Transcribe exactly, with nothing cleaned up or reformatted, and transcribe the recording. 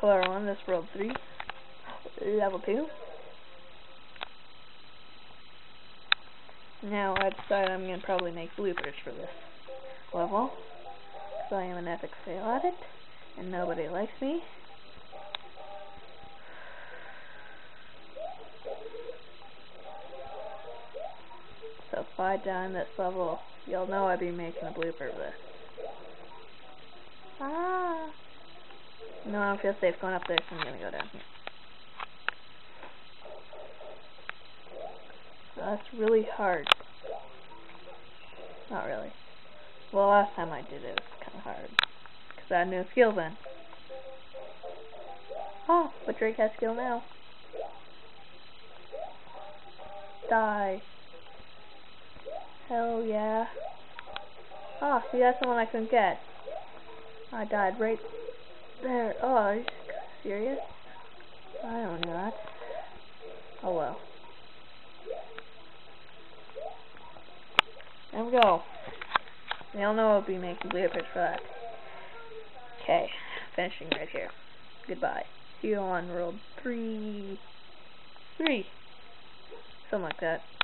Hello everyone, this is World three, Level two. Now I decided I'm going to probably make bloopers for this level, because I am an epic fail at it, and nobody likes me. So if I die in this level, you'll know I'd be making a blooper of this. Ah! No, I don't feel safe going up there, so I'm gonna go down here. That's really hard. Not really. Well, last time I did it, it was kind of hard. Because I had no skill then. Oh, but Drake has skill now. Die. Hell yeah. Oh, see, that's the one I couldn't get. I died right there. Oh, are you serious? I don't know that. Oh well. There we go. We all know I'll be making bloopers for that. Okay, finishing right here. Goodbye. See you on World three. Three. Something like that.